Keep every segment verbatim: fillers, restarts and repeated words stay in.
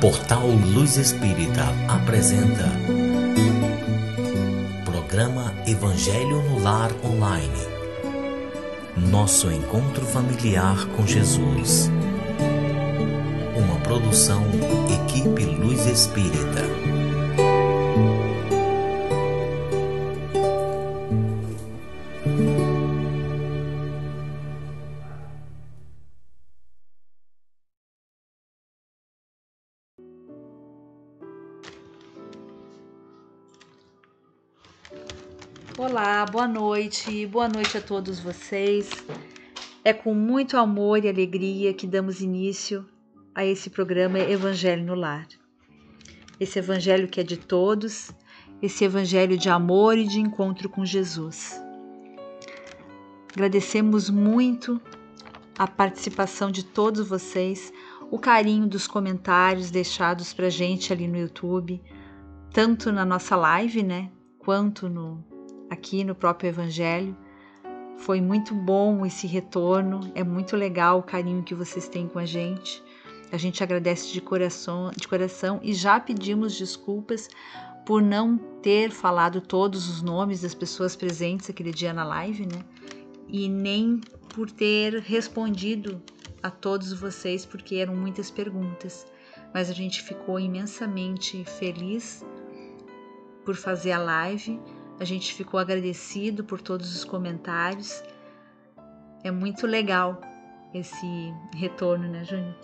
Portal Luz Espírita apresenta Programa Evangelho no Lar Online. Nosso encontro familiar com Jesus. Uma produção Equipe Luz Espírita. Olá, boa noite, boa noite a todos vocês. É com muito amor e alegria que damos início a esse programa Evangelho no Lar. Esse evangelho que é de todos, esse evangelho de amor e de encontro com Jesus. Agradecemos muito a participação de todos vocês, o carinho dos comentários deixados pra gente ali no YouTube, tanto na nossa live, né, quanto no aqui no próprio Evangelho. Foi muito bom esse retorno, é muito legal o carinho que vocês têm com a gente. A gente agradece de coração, de coração e já pedimos desculpas por não ter falado todos os nomes das pessoas presentes aquele dia na live, né? E nem por ter respondido a todos vocês, porque eram muitas perguntas. Mas a gente ficou imensamente feliz por fazer a live. A gente ficou agradecido por todos os comentários. É muito legal esse retorno, né, Júnior?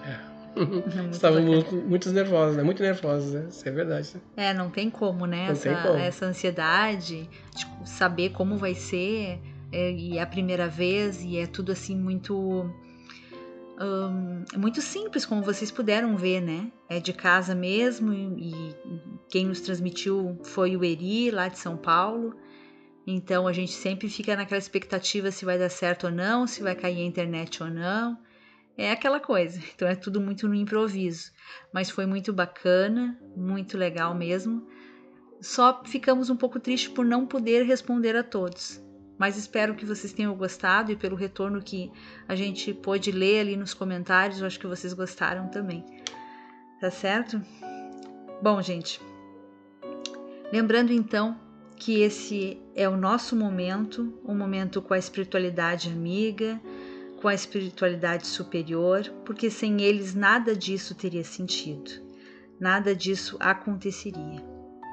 É. Estávamos muito, muito nervosos, né? Muito nervosos, né? Isso é verdade. Né? É, não tem como, né? Não essa, tem como. essa ansiedade de saber como vai ser, é, e é a primeira vez, e é tudo assim muito... Um, muito simples, como vocês puderam ver, né? É de casa mesmo, e, e quem nos transmitiu foi o Eri, lá de São Paulo. Então a gente sempre fica naquela expectativa se vai dar certo ou não, se vai cair a internet ou não. É aquela coisa, então é tudo muito no improviso. Mas foi muito bacana, muito legal mesmo. Só ficamos um pouco tristes por não poder responder a todos. Mas espero que vocês tenham gostado, e pelo retorno que a gente pôde ler ali nos comentários, eu acho que vocês gostaram também. Tá certo? Bom, gente, lembrando então que esse é o nosso momento, um momento com a espiritualidade amiga, com a espiritualidade superior, porque sem eles nada disso teria sentido, nada disso aconteceria.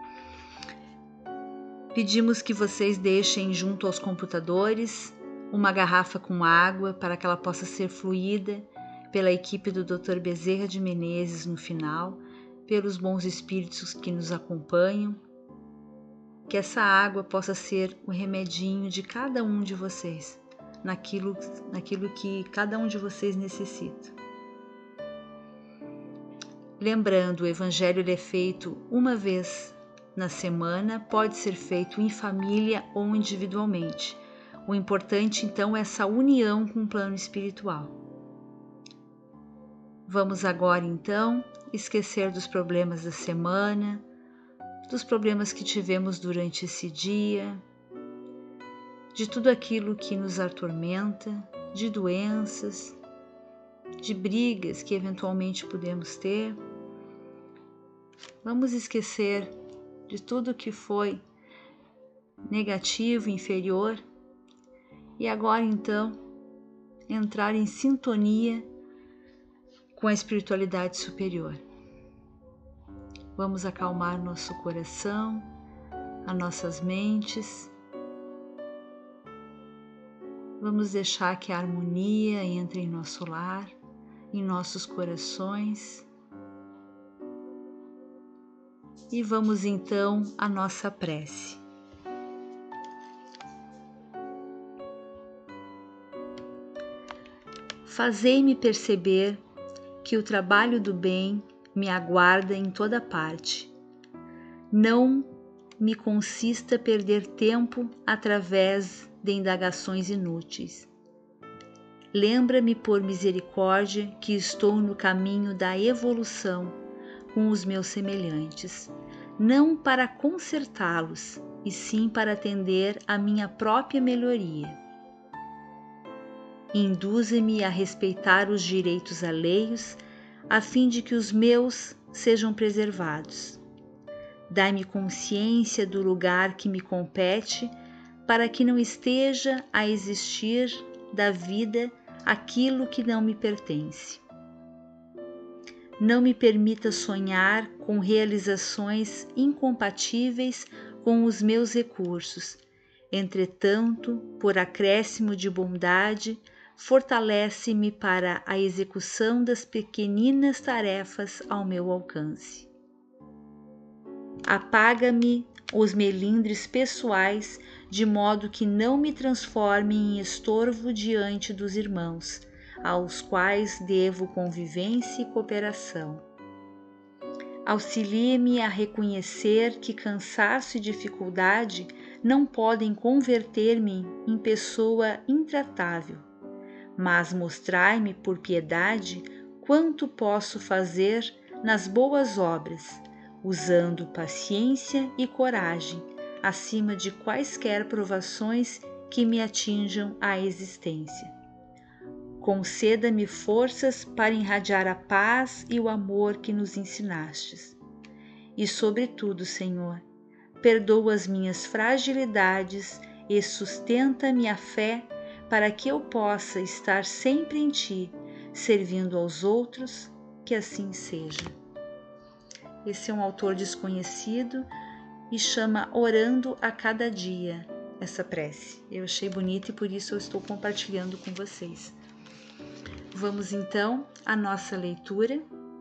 Pedimos que vocês deixem junto aos computadores uma garrafa com água para que ela possa ser fluída pela equipe do doutor Bezerra de Menezes no final, pelos bons espíritos que nos acompanham, que essa água possa ser o remedinho de cada um de vocês, naquilo, naquilo que cada um de vocês necessita. Lembrando, o Evangelho ele é feito uma vez na semana, pode ser feito em família ou individualmente. O importante, então, é essa união com o plano espiritual. Vamos agora, então, esquecer dos problemas da semana, dos problemas que tivemos durante esse dia, de tudo aquilo que nos atormenta, de doenças, de brigas que eventualmente podemos ter. Vamos esquecer de tudo que foi negativo, inferior, e agora então entrar em sintonia com a espiritualidade superior. Vamos acalmar nosso coração, as nossas mentes. Vamos deixar que a harmonia entre em nosso lar, em nossos corações. E vamos então à nossa prece. Fazei-me perceber que o trabalho do bem me aguarda em toda parte. Não me consista perder tempo através de indagações inúteis. Lembra-me por misericórdia que estou no caminho da evolução com os meus semelhantes, não para consertá-los, e sim para atender à minha própria melhoria. Induza-me a respeitar os direitos alheios, a fim de que os meus sejam preservados. Dai-me consciência do lugar que me compete, para que não esteja a existir da vida aquilo que não me pertence. Não me permita sonhar com realizações incompatíveis com os meus recursos. Entretanto, por acréscimo de bondade, fortalece-me para a execução das pequeninas tarefas ao meu alcance. Apaga-me os melindres pessoais, de modo que não me transforme em estorvo diante dos irmãos, aos quais devo convivência e cooperação. Auxilie-me a reconhecer que cansaço e dificuldade não podem converter-me em pessoa intratável, mas mostrai-me por piedade quanto posso fazer nas boas obras, usando paciência e coragem, acima de quaisquer provações que me atinjam a existência. Conceda-me forças para irradiar a paz e o amor que nos ensinastes. E, sobretudo, Senhor, perdoa as minhas fragilidades e sustenta-me a fé para que eu possa estar sempre em Ti, servindo aos outros, que assim seja. Esse é um autor desconhecido e chama Orando a Cada Dia essa prece. Eu achei bonita e por isso eu estou compartilhando com vocês. Vamos então à nossa leitura.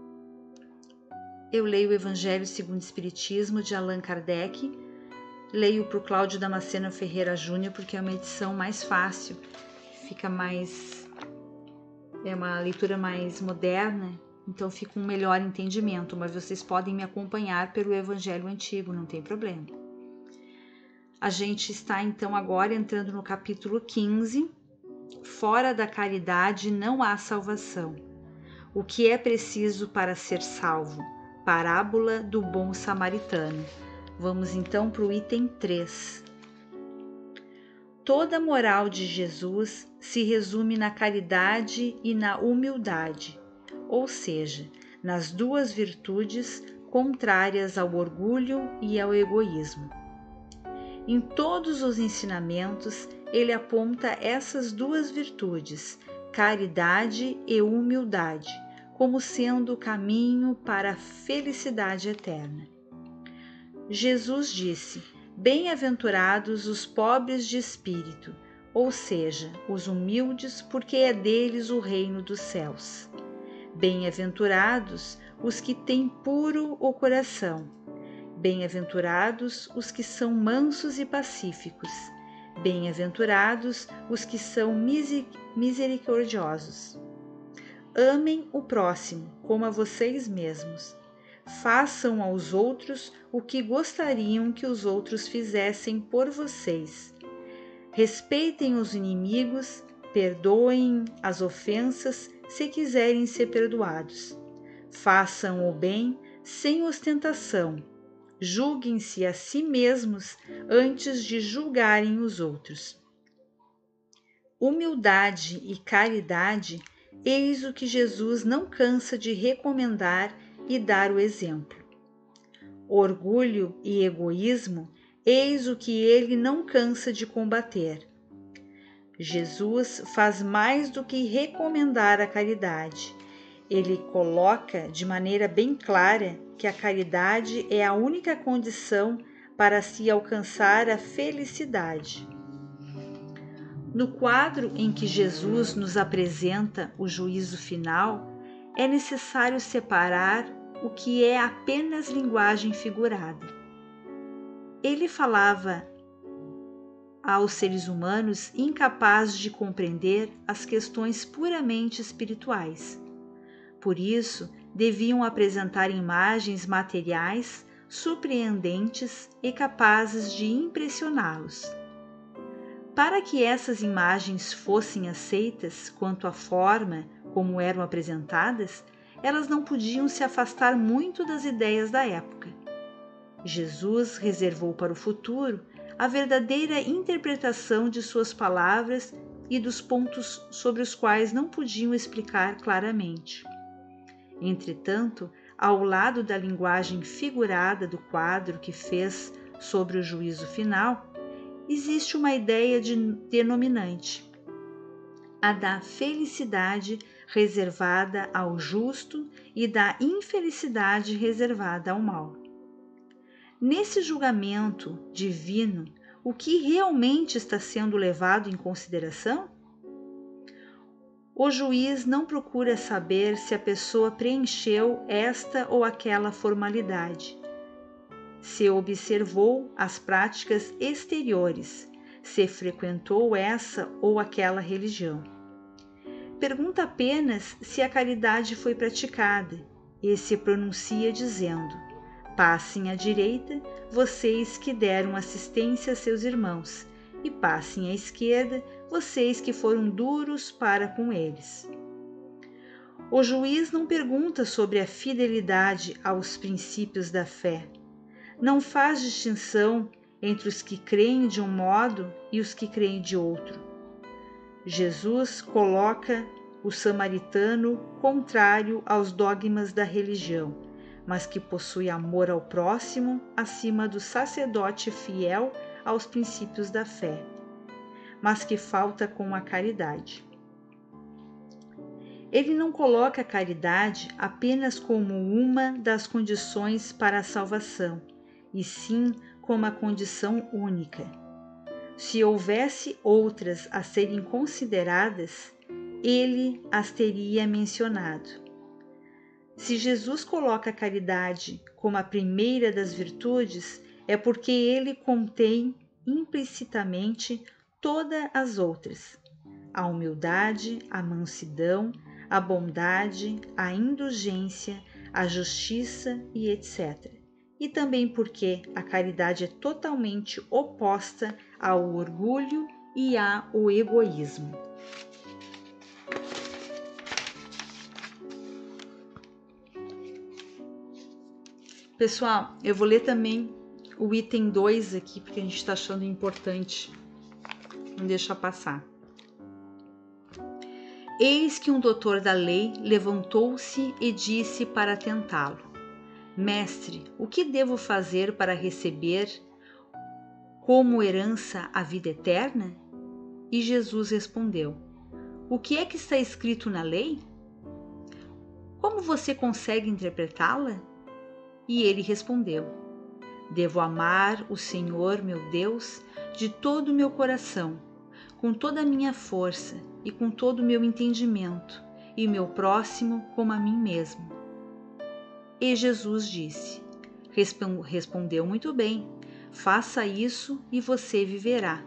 Eu leio o Evangelho segundo o Espiritismo de Allan Kardec. Leio para o Cláudio Damasceno Ferreira Júnior porque é uma edição mais fácil, fica mais... é uma leitura mais moderna, então fica um melhor entendimento, mas vocês podem me acompanhar pelo Evangelho Antigo, não tem problema. A gente está então agora entrando no capítulo quinze, Fora da caridade não há salvação. O que é preciso para ser salvo? Parábola do bom samaritano. Vamos então para o item três. Toda a moral de Jesus se resume na caridade e na humildade, ou seja, nas duas virtudes contrárias ao orgulho e ao egoísmo. Em todos os ensinamentos, ele aponta essas duas virtudes, caridade e humildade, como sendo o caminho para a felicidade eterna. Jesus disse: bem-aventurados os pobres de espírito, ou seja, os humildes, porque é deles o reino dos céus. Bem-aventurados os que têm puro o coração. Bem-aventurados os que são mansos e pacíficos. Bem-aventurados os que são misericordiosos. Amem o próximo como a vocês mesmos. Façam aos outros o que gostariam que os outros fizessem por vocês. Respeitem os inimigos, perdoem as ofensas se quiserem ser perdoados. Façam o bem sem ostentação. Julguem-se a si mesmos antes de julgarem os outros. Humildade e caridade, eis o que Jesus não cansa de recomendar e dar o exemplo. Orgulho e egoísmo, eis o que ele não cansa de combater. Jesus faz mais do que recomendar a caridade. Ele coloca de maneira bem clara que a caridade é a única condição para se alcançar a felicidade. No quadro em que Jesus nos apresenta o juízo final, é necessário separar o que é apenas linguagem figurada. Ele falava aos seres humanos incapazes de compreender as questões puramente espirituais. Por isso, deviam apresentar imagens materiais surpreendentes e capazes de impressioná-los. Para que essas imagens fossem aceitas quanto à forma como eram apresentadas, elas não podiam se afastar muito das ideias da época. Jesus reservou para o futuro a verdadeira interpretação de suas palavras e dos pontos sobre os quais não podiam explicar claramente. Entretanto, ao lado da linguagem figurada do quadro que fez sobre o juízo final, existe uma ideia de denominante, a da felicidade reservada ao justo e da infelicidade reservada ao mal. Nesse julgamento divino, o que realmente está sendo levado em consideração? O juiz não procura saber se a pessoa preencheu esta ou aquela formalidade, se observou as práticas exteriores, se frequentou essa ou aquela religião. Pergunta apenas se a caridade foi praticada e se pronuncia dizendo: passem à direita, vocês que deram assistência a seus irmãos, e passem à esquerda, vocês que foram duros para com eles. O juiz não pergunta sobre a fidelidade aos princípios da fé, não faz distinção entre os que creem de um modo e os que creem de outro. Jesus coloca o samaritano contrário aos dogmas da religião, mas que possui amor ao próximo acima do sacerdote fiel aos princípios da fé, mas que falta com a caridade. Ele não coloca a caridade apenas como uma das condições para a salvação, e sim como a condição única. Se houvesse outras a serem consideradas, ele as teria mencionado. Se Jesus coloca a caridade como a primeira das virtudes, é porque ele contém implicitamente todas as outras: a humildade, a mansidão, a bondade, a indulgência, a justiça e etcétera. E também porque a caridade é totalmente oposta ao orgulho e ao egoísmo. Pessoal, eu vou ler também o item dois aqui, porque a gente está achando importante. Não deixa passar. Eis que um doutor da lei levantou-se e disse para tentá-lo: Mestre, o que devo fazer para receber como herança a vida eterna? E Jesus respondeu: O que é que está escrito na lei? Como você consegue interpretá-la? E ele respondeu: Devo amar o Senhor, meu Deus, de todo o meu coração, com toda a minha força e com todo o meu entendimento, e meu próximo como a mim mesmo. E Jesus disse: Respondeu muito bem, faça isso e você viverá.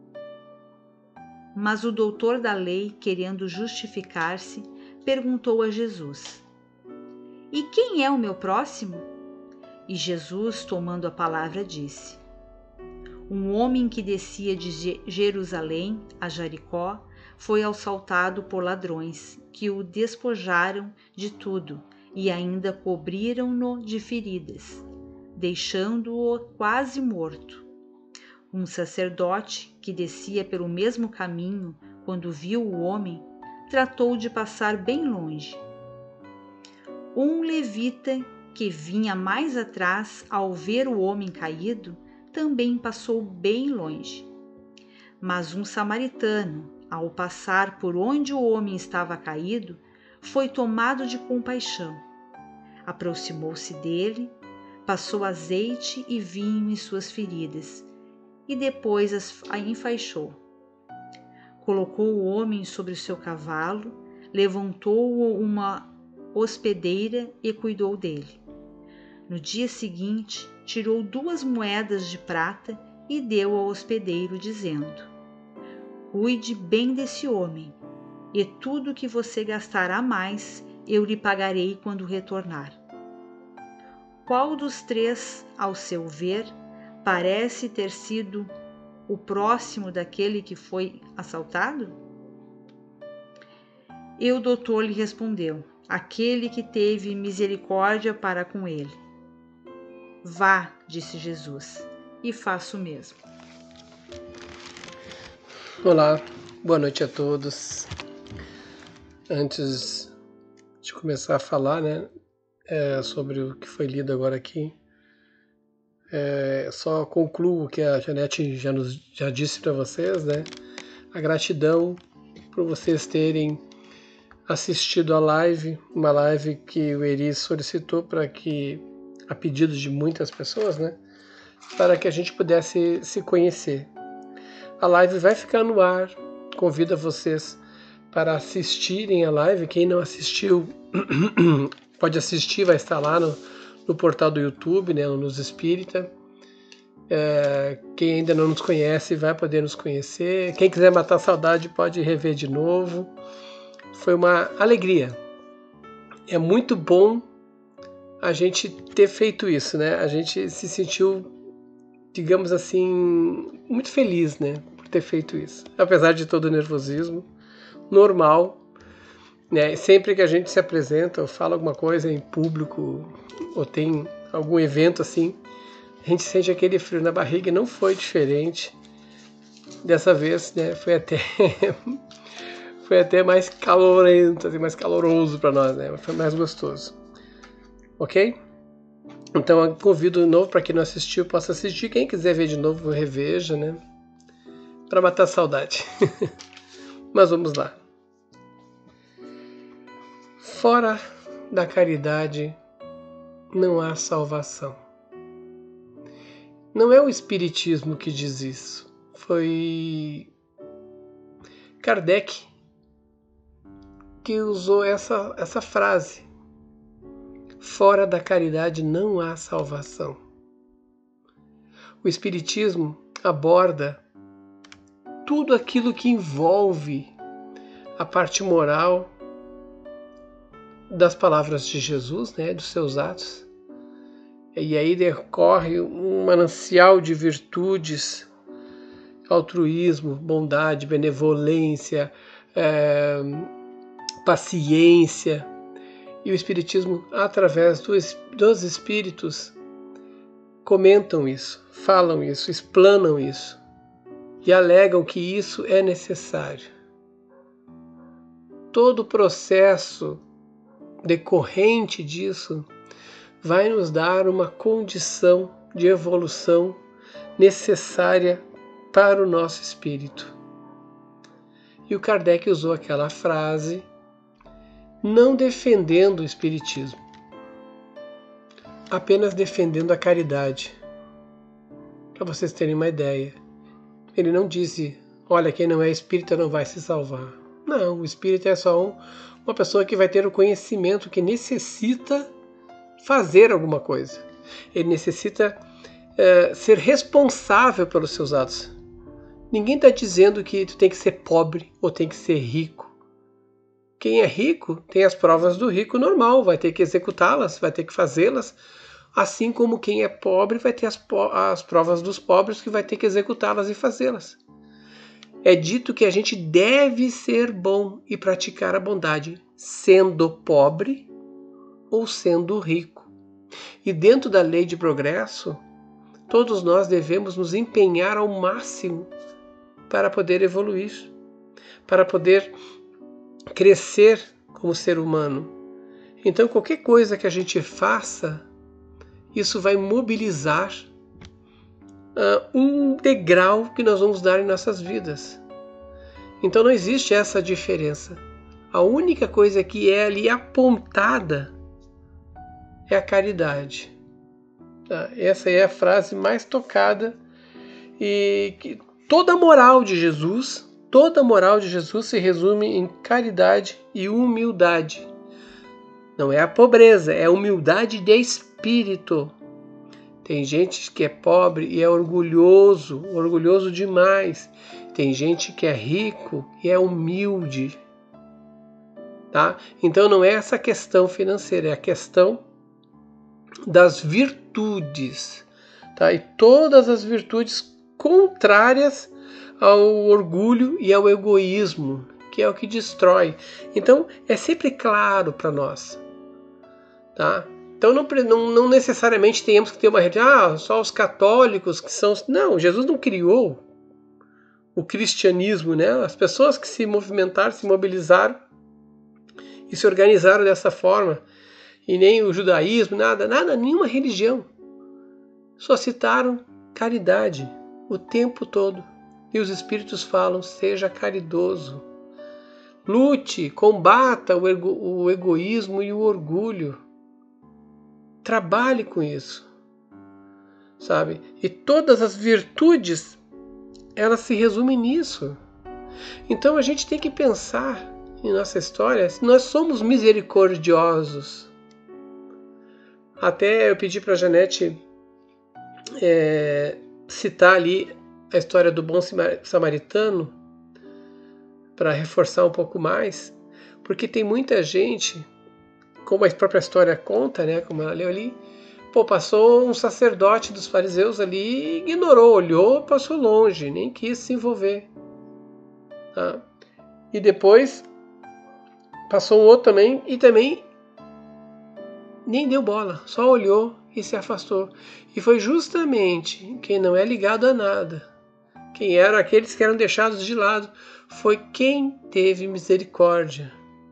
Mas o doutor da lei, querendo justificar-se, perguntou a Jesus: E quem é o meu próximo? E Jesus, tomando a palavra, disse: Um homem que descia de Jerusalém a Jericó foi assaltado por ladrões, que o despojaram de tudo e ainda cobriram-no de feridas, deixando-o quase morto. Um sacerdote que descia pelo mesmo caminho, quando viu o homem, tratou de passar bem longe. Um levita que vinha mais atrás, ao ver o homem caído, também passou bem longe. Mas um samaritano, ao passar por onde o homem estava caído, foi tomado de compaixão. Aproximou-se dele, passou azeite e vinho em suas feridas, e depois as enfaixou. Colocou o homem sobre o seu cavalo, levantou-o uma hospedeira e cuidou dele. No dia seguinte, tirou duas moedas de prata e deu ao hospedeiro, dizendo: Cuide bem desse homem, e tudo que você gastar a mais, eu lhe pagarei quando retornar. Qual dos três, ao seu ver, parece ter sido o próximo daquele que foi assaltado? E o doutor lhe respondeu: Aquele que teve misericórdia para com ele. Vá, disse Jesus, e faça o mesmo. Olá, boa noite a todos. Antes de começar a falar, né, é, sobre o que foi lido agora aqui. É, só concluo o que a Janete já, nos, já disse para vocês, né? A gratidão por vocês terem assistido a live, uma live que o Eri solicitou para que, a pedido de muitas pessoas, né? Para que a gente pudesse se conhecer. A live vai ficar no ar, convido vocês para assistirem a live. Quem não assistiu pode assistir, vai estar lá no, no portal do YouTube, né, no Luz Espírita. É, quem ainda não nos conhece vai poder nos conhecer. Quem quiser matar a saudade pode rever de novo. Foi uma alegria. É muito bom a gente ter feito isso, né? A gente se sentiu, digamos assim, muito feliz, né, por ter feito isso. Apesar de todo o nervosismo, normal, né? Sempre que a gente se apresenta ou fala alguma coisa em público ou tem algum evento assim, a gente sente aquele frio na barriga e não foi diferente. Dessa vez, né, foi até foi até mais calorento, assim, mais caloroso para nós, né? Foi mais gostoso. Ok? Então eu convido de novo para quem não assistiu, possa assistir. Quem quiser ver de novo, reveja, né? Para matar a saudade. Mas vamos lá. Fora da caridade não há salvação. Não é o Espiritismo que diz isso. Foi Kardec que usou essa, essa frase. Fora da caridade não há salvação. O Espiritismo aborda tudo aquilo que envolve a parte moral das palavras de Jesus, né, dos seus atos. E aí decorre um manancial de virtudes, altruísmo, bondade, benevolência, é, paciência. E o Espiritismo, através dos, dos Espíritos, comentam isso, falam isso, explanam isso e alegam que isso é necessário. Todo o processo decorrente disso vai nos dar uma condição de evolução necessária para o nosso espírito. E o Kardec usou aquela frase não defendendo o espiritismo, apenas defendendo a caridade. Para vocês terem uma ideia, ele não disse, olha, quem não é espírita não vai se salvar. Não, o espírita é só um, uma pessoa que vai ter o conhecimento que necessita fazer alguma coisa. Ele necessita é, ser responsável pelos seus atos. Ninguém está dizendo que tu tem que ser pobre ou tem que ser rico. Quem é rico tem as provas do rico normal, vai ter que executá-las, vai ter que fazê-las, assim como quem é pobre vai ter as, as provas dos pobres que vai ter que executá-las e fazê-las. É dito que a gente deve ser bom e praticar a bondade, sendo pobre ou sendo rico. E dentro da lei de progresso, todos nós devemos nos empenhar ao máximo para poder evoluir, para poder crescer como ser humano. Então, qualquer coisa que a gente faça, isso vai mobilizar uh, um degrau que nós vamos dar em nossas vidas. Então, não existe essa diferença. A única coisa que é ali apontada é a caridade. Tá? Essa é a frase mais tocada e que toda a moral de Jesus Toda a moral de Jesus se resume em caridade e humildade. Não é a pobreza, é a humildade de espírito. Tem gente que é pobre e é orgulhoso, orgulhoso demais. Tem gente que é rico e é humilde. Tá? Então não é essa questão financeira, é a questão das virtudes. Tá? E todas as virtudes contrárias ao orgulho e ao egoísmo, que é o que destrói. Então, é sempre claro para nós. Tá? Então, não, não, não necessariamente temos que ter uma religião, ah, só os católicos que são... Não, Jesus não criou o cristianismo, né? As pessoas que se movimentaram, se mobilizaram e se organizaram dessa forma. e nem o judaísmo, nada, nada, nenhuma religião. Só citaram caridade o tempo todo. E os Espíritos falam, seja caridoso. Lute, combata o, ego, o egoísmo e o orgulho. Trabalhe com isso. Sabe? E todas as virtudes, elas se resumem nisso. Então a gente tem que pensar em nossa história, se nós somos misericordiosos. Até eu pedi para a Janete é, citar ali a história do bom samaritano para reforçar um pouco mais, porque tem muita gente, como a própria história conta, né, como ela leu ali, pô, passou um sacerdote dos fariseus ali, ignorou, olhou, passou longe, nem quis se envolver. Tá? E depois passou um outro também e também nem deu bola, só olhou e se afastou. E foi justamente quem não é ligado a nada, quem eram aqueles que eram deixados de lado, foi quem teve misericórdia.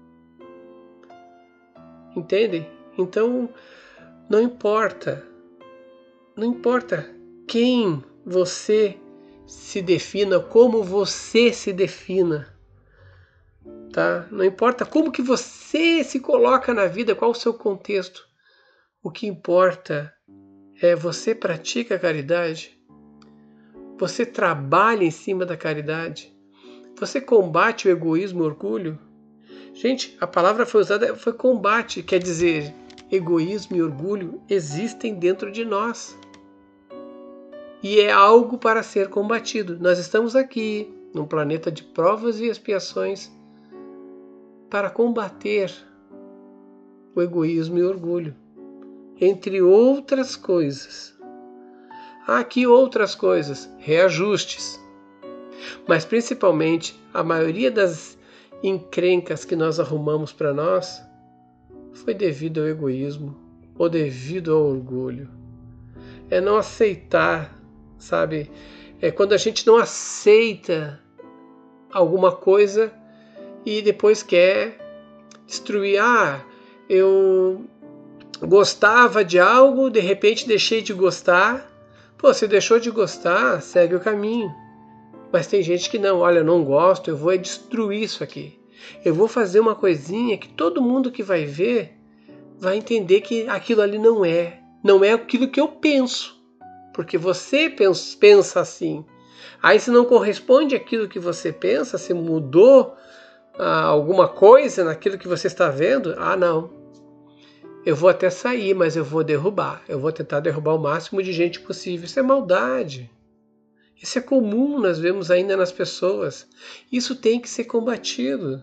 Entendem? Então, não importa, não importa quem você se defina, como você se defina, tá? Não importa como que você se coloca na vida, qual o seu contexto. O que importa é você pratica a caridade, você trabalha em cima da caridade, você combate o egoísmo e o orgulho. Gente, a palavra foi usada, foi combate, quer dizer, egoísmo e orgulho existem dentro de nós. E é algo para ser combatido. Nós estamos aqui, num planeta de provas e expiações, para combater o egoísmo e o orgulho, entre outras coisas. Há aqui outras coisas, reajustes. Mas principalmente, a maioria das encrencas que nós arrumamos para nós foi devido ao egoísmo ou devido ao orgulho. É não aceitar, sabe? É quando a gente não aceita alguma coisa e depois quer destruir. Ah, eu gostava de algo, de repente deixei de gostar. Pô, se deixou de gostar, segue o caminho. Mas tem gente que não, olha, eu não gosto, eu vou destruir isso aqui. Eu vou fazer uma coisinha que todo mundo que vai ver vai entender que aquilo ali não é. Não é aquilo que eu penso. Porque você pensa assim. Aí se não corresponde àquilo que você pensa, se mudou ah, alguma coisa naquilo que você está vendo, ah não. Eu vou até sair, mas eu vou derrubar. Eu vou tentar derrubar o máximo de gente possível. Isso é maldade. Isso é comum, nós vemos ainda nas pessoas. Isso tem que ser combatido.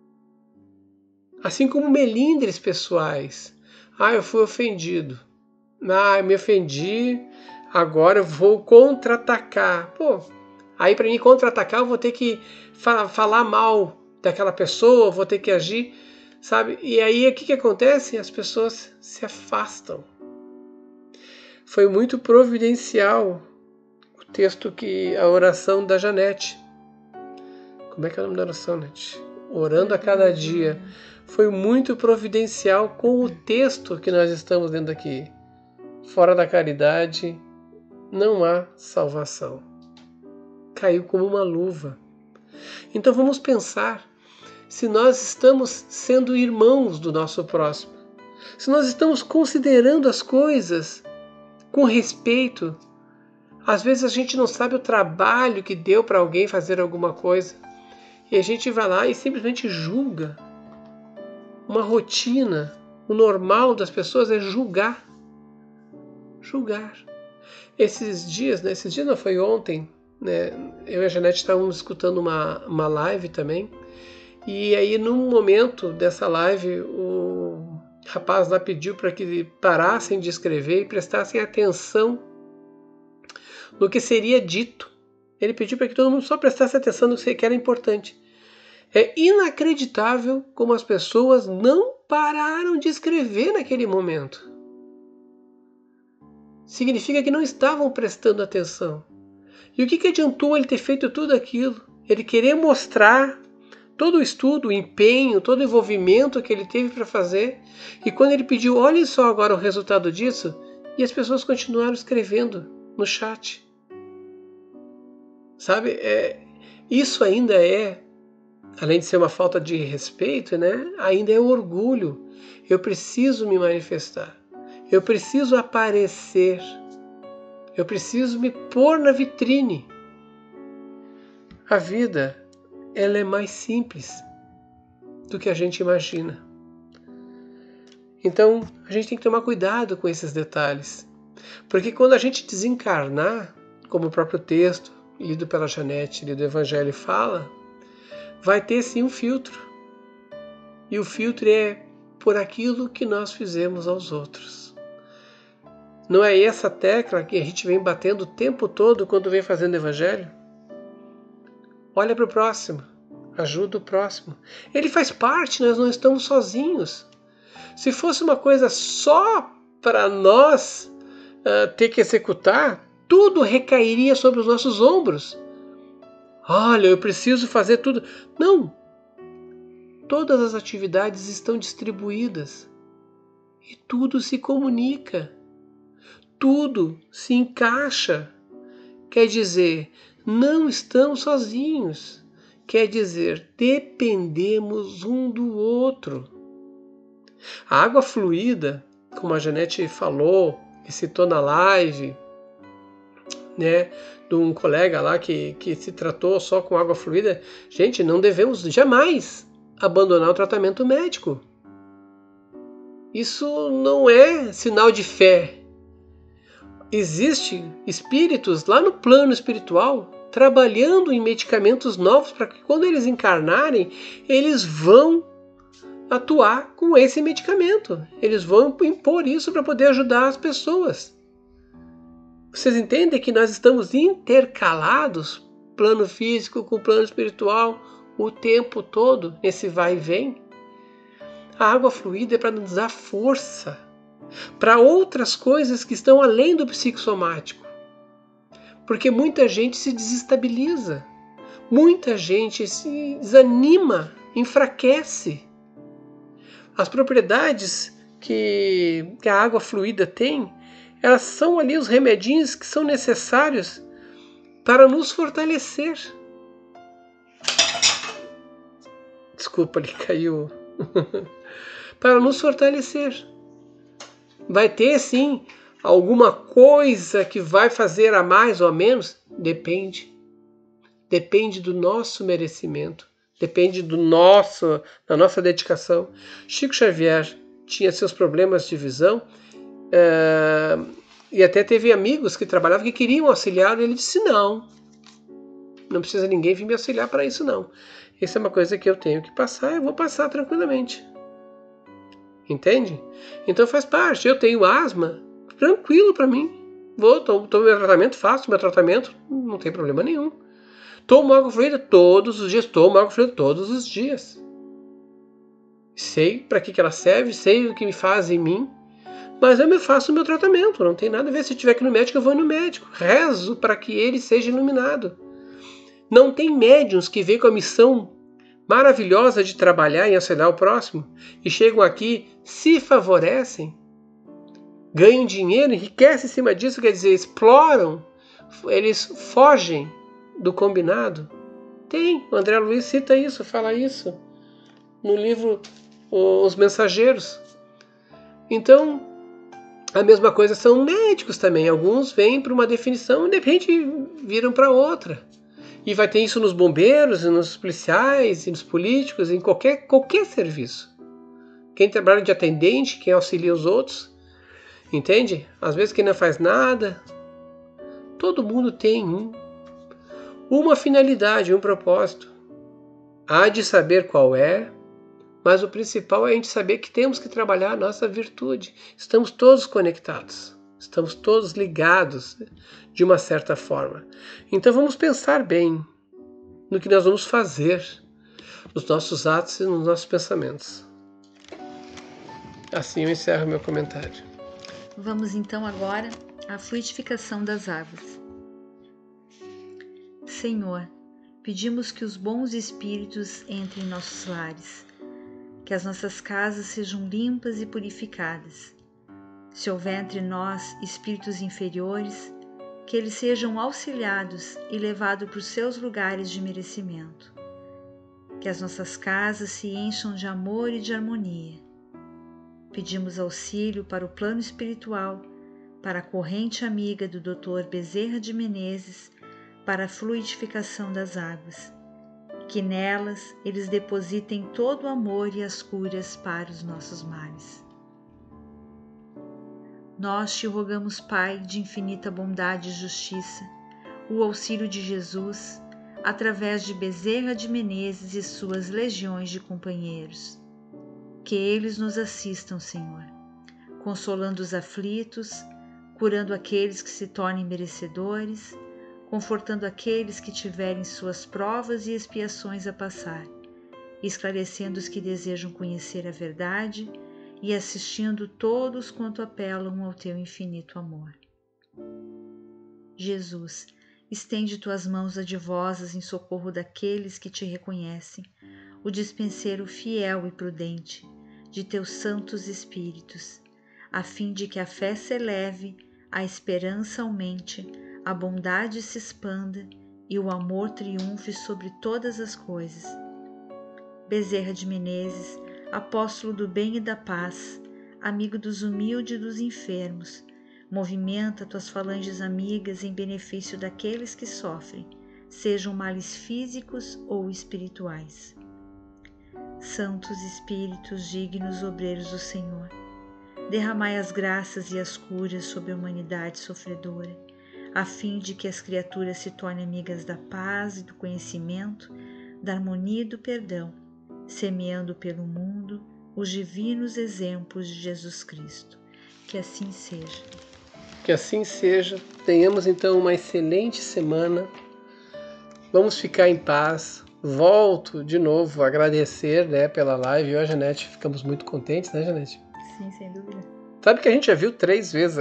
Assim como melindres pessoais. Ah, eu fui ofendido. Ah, eu me ofendi, agora eu vou contra-atacar. Pô, aí para mim contra-atacar eu vou ter que fa- falar mal daquela pessoa, vou ter que agir, sabe? E aí o que, que acontece? As pessoas se afastam. Foi muito providencial o texto que a oração da Janete. Como é que é o nome da oração, Janete? Orando a cada dia. Foi muito providencial com o texto que nós estamos lendo aqui. Fora da caridade não há salvação. Caiu como uma luva. Então vamos pensar se nós estamos sendo irmãos do nosso próximo. Se nós estamos considerando as coisas com respeito. Às vezes a gente não sabe o trabalho que deu para alguém fazer alguma coisa. E a gente vai lá e simplesmente julga. Uma rotina, o normal das pessoas é julgar. Julgar. Esses dias, né, esses dias não foi ontem, né, eu e a Janete estávamos escutando uma, uma live também, e aí num momento dessa live o rapaz lá pediu para que parassem de escrever e prestassem atenção no que seria dito. Ele pediu para que todo mundo só prestasse atenção no que era importante. É inacreditável como as pessoas não pararam de escrever naquele momento. Significa que não estavam prestando atenção. E o que, que adiantou ele ter feito tudo aquilo? Ele querer mostrar todo o estudo, o empenho, todo o envolvimento que ele teve para fazer. E quando ele pediu, olhem só agora o resultado disso, e as pessoas continuaram escrevendo no chat. Sabe, é, isso ainda é, além de ser uma falta de respeito, né, ainda é orgulho. Eu preciso me manifestar. Eu preciso aparecer. Eu preciso me pôr na vitrine. A vida, ela é mais simples do que a gente imagina. Então, a gente tem que tomar cuidado com esses detalhes. Porque quando a gente desencarnar, como o próprio texto, lido pela Janete, lido do Evangelho, fala, vai ter sim um filtro. E o filtro é por aquilo que nós fizemos aos outros. Não é essa tecla que a gente vem batendo o tempo todo quando vem fazendo Evangelho? Olha para o próximo, ajuda o próximo. Ele faz parte, nós não estamos sozinhos. Se fosse uma coisa só para nós uh, ter que executar, tudo recairia sobre os nossos ombros. Olha, eu preciso fazer tudo. Não! Todas as atividades estão distribuídas e tudo se comunica. Tudo se encaixa. Quer dizer, não estamos sozinhos. Quer dizer, dependemos um do outro. A água fluida, como a Janete falou e citou na live, né, de um colega lá que, que se tratou só com água fluida, gente, não devemos jamais abandonar o tratamento médico. Isso não é sinal de fé. Existem espíritos lá no plano espiritual trabalhando em medicamentos novos para que quando eles encarnarem, eles vão atuar com esse medicamento. Eles vão impor isso para poder ajudar as pessoas. Vocês entendem que nós estamos intercalados, plano físico com plano espiritual, o tempo todo, nesse vai e vem? A água fluida é para nos dar força para outras coisas que estão além do psicossomático. Porque muita gente se desestabiliza, muita gente se desanima, enfraquece. As propriedades que, que a água fluida tem, elas são ali os remedinhos que são necessários para nos fortalecer. Desculpa, ali caiu. Para nos fortalecer. Vai ter, sim, alguma coisa que vai fazer a mais ou a menos? Depende. Depende do nosso merecimento. Depende do nosso, da nossa dedicação. Chico Xavier tinha seus problemas de visão é, e até teve amigos que trabalhavam que queriam auxiliar e ele disse não. Não precisa ninguém vir me auxiliar para isso não. Isso é uma coisa que eu tenho que passar, eu vou passar tranquilamente. Entende? Então faz parte. Eu tenho asma, tranquilo para mim. Vou, tomo, tomo meu tratamento, faço meu tratamento, não tem problema nenhum. Tomo água fluida todos os dias, tomo água fluida todos os dias. Sei para que, que ela serve, sei o que me faz em mim, mas eu me faço o meu tratamento, não tem nada a ver. Se eu tiver que ir no médico, eu vou no médico. Rezo para que ele seja iluminado. Não tem médiuns que vêm com a missão maravilhosa de trabalhar em auxiliar o próximo e chegam aqui, se favorecem, ganham dinheiro, enriquecem em cima disso, quer dizer, exploram, eles fogem do combinado. Tem, o André Luiz cita isso, fala isso no livro Os Mensageiros. Então, a mesma coisa são médicos também. Alguns vêm para uma definição e de repente viram para outra. E vai ter isso nos bombeiros, nos policiais, nos políticos, em qualquer, qualquer serviço. Quem trabalha de atendente, quem auxilia os outros, entende? Às vezes quem não faz nada. Todo mundo tem um, uma finalidade, um propósito. Há de saber qual é, mas o principal é a gente saber que temos que trabalhar a nossa virtude. Estamos todos conectados. Estamos todos ligados de uma certa forma. Então vamos pensar bem no que nós vamos fazer, nos nossos atos e nos nossos pensamentos. Assim eu encerro meu comentário. Vamos então agora à fluidificação das águas. Senhor, pedimos que os bons espíritos entrem em nossos lares, que as nossas casas sejam limpas e purificadas. Se houver entre nós espíritos inferiores, que eles sejam auxiliados e levados para os seus lugares de merecimento. Que as nossas casas se encham de amor e de harmonia. Pedimos auxílio para o plano espiritual, para a corrente amiga do doutor Bezerra de Menezes, para a fluidificação das águas. Que nelas eles depositem todo o amor e as curas para os nossos males. Nós te rogamos, Pai, de infinita bondade e justiça, o auxílio de Jesus, através de Bezerra de Menezes e suas legiões de companheiros. Que eles nos assistam, Senhor, consolando os aflitos, curando aqueles que se tornem merecedores, confortando aqueles que tiverem suas provas e expiações a passar, esclarecendo os que desejam conhecer a verdade e assistindo todos quanto apelam ao teu infinito amor. Jesus, estende tuas mãos adivosas em socorro daqueles que te reconhecem, o dispenseiro fiel e prudente de teus santos espíritos, a fim de que a fé se eleve, a esperança aumente, a bondade se expanda e o amor triunfe sobre todas as coisas. Bezerra de Menezes, apóstolo do bem e da paz, amigo dos humildes e dos enfermos, movimenta tuas falanges amigas em benefício daqueles que sofrem, sejam males físicos ou espirituais. Santos Espíritos, dignos obreiros do Senhor, derramai as graças e as curas sobre a humanidade sofredora, a fim de que as criaturas se tornem amigas da paz e do conhecimento, da harmonia e do perdão, semeando pelo mundo os divinos exemplos de Jesus Cristo. Que assim seja. Que assim seja. Tenhamos então uma excelente semana. Vamos ficar em paz. Volto de novo a agradecer, né, pela live. Eu e a Janete ficamos muito contentes, né, Janete? Sim, sem dúvida. Sabe que a gente já viu três vezes.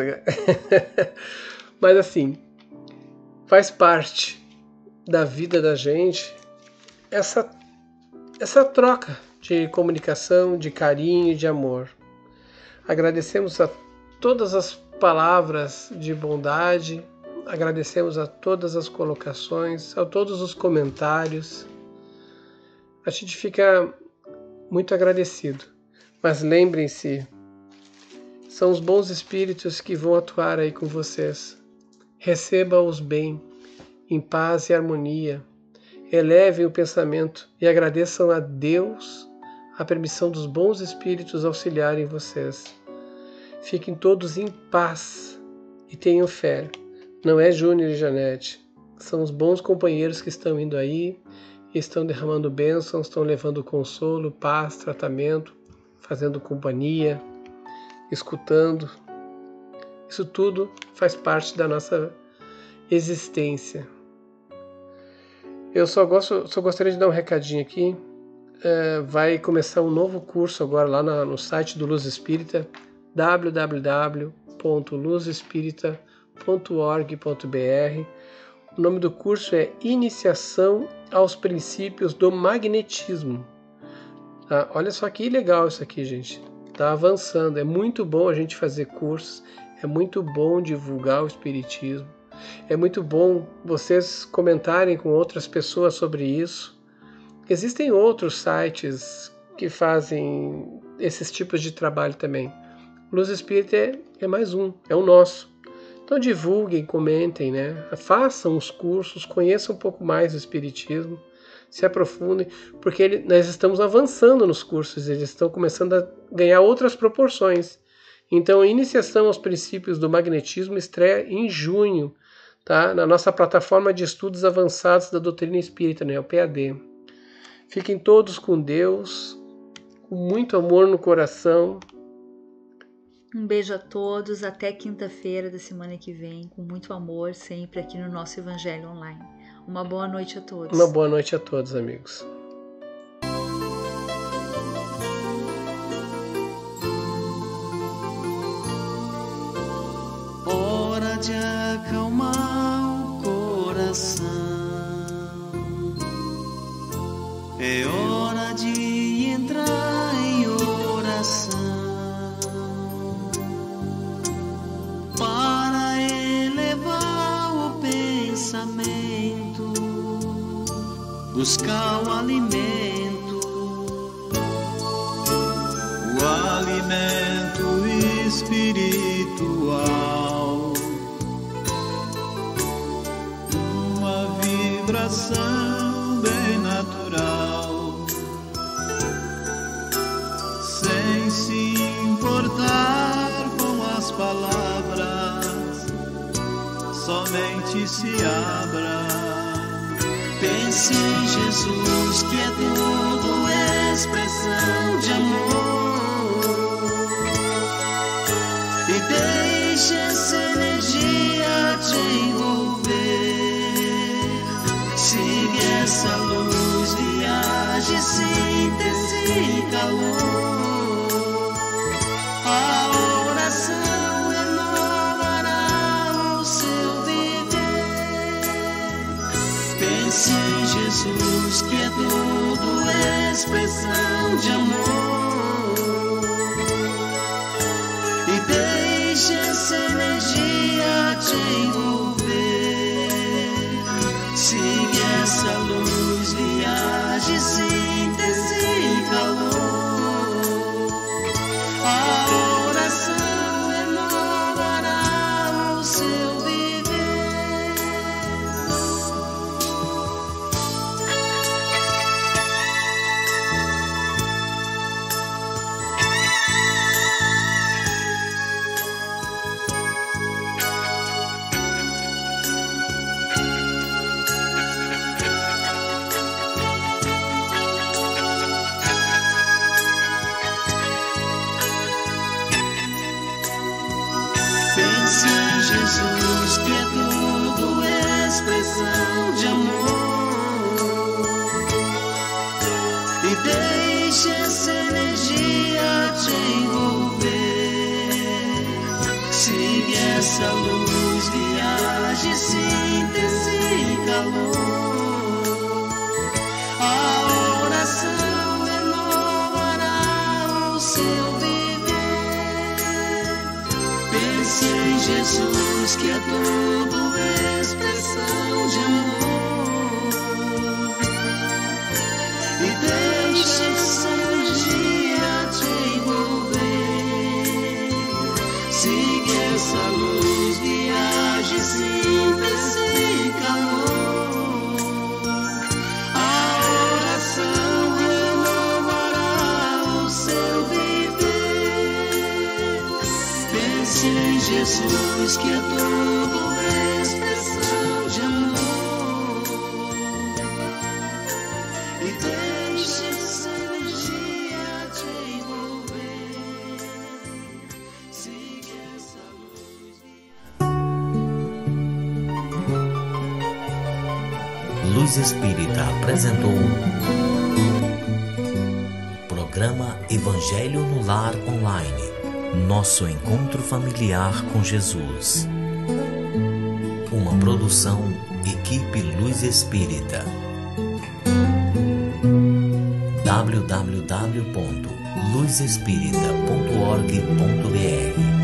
Mas assim, faz parte da vida da gente essa, essa troca de comunicação, de carinho, de amor. Agradecemos a todas as palavras de bondade, agradecemos a todas as colocações, a todos os comentários. A gente fica muito agradecido. Mas lembrem-se, são os bons espíritos que vão atuar aí com vocês. Receba-os bem, em paz e harmonia. Elevem o pensamento e agradeçam a Deus a permissão dos bons espíritos auxiliarem vocês. Fiquem todos em paz e tenham fé. Não é Júnior e Janete. São os bons companheiros que estão indo aí, estão derramando bênçãos, estão levando consolo, paz, tratamento, fazendo companhia, escutando. Isso tudo faz parte da nossa existência. Eu só, gosto, só gostaria de dar um recadinho aqui. É, vai começar um novo curso agora lá na, no site do Luz Espírita, w w w ponto luz espírita ponto org ponto b r. O nome do curso é Iniciação aos Princípios do Magnetismo. Tá? Olha só que legal isso aqui, gente. Está avançando. É muito bom a gente fazer cursos. É muito bom divulgar o Espiritismo. É muito bom vocês comentarem com outras pessoas sobre isso. Existem outros sites que fazem esses tipos de trabalho também. Luz Espírita é, é mais um, é o nosso. Então divulguem, comentem, né? Façam os cursos, conheçam um pouco mais do Espiritismo, se aprofundem, porque ele, nós estamos avançando nos cursos, eles estão começando a ganhar outras proporções. Então a Iniciação aos Princípios do Magnetismo estreia em junho, tá? Na nossa plataforma de estudos avançados da doutrina espírita, né? O P A D. Fiquem todos com Deus, com muito amor no coração. Um beijo a todos, até quinta-feira da semana que vem, com muito amor, sempre aqui no nosso Evangelho Online. Uma boa noite a todos. Uma boa noite a todos, amigos. Hora de acalmar o coração, alimento, buscar o alimento, o alimento espiritual, uma vibração bem natural, sem se importar com as palavras, somente se abra. Pense em Jesus, que é tudo expressão de amor, e deixe essa energia te envolver. Siga essa luz, viaje, síntese e calor. A oração renovará o seu viver. Pense em Jesus, que é tudo expressão de amor, e deixe essa energia te envolver. Siga essa luz, viaje, síntese e calor. A oração renovará o seu viver. Pense em Jesus, que é tudo expressão de amor, e deixe essa energia te envolver. Siga essa luz, viaje, síntese e calor. A oração renovará o seu viver. Pense em Jesus, que é tudo expressão de amor, e deixe essa energia te envolver. Siga essa luz, viaje, síntese e calor. A oração renovará o seu viver. Pense em Jesus, que é tudo expressão de amor, e deixe essa energia te envolver. Siga essa luz. Luz Espírita apresentou Programa Evangelho no Lar Online. Nosso encontro familiar com Jesus. Uma produção Equipe Luz Espírita. w w w ponto luz espírita ponto org ponto b r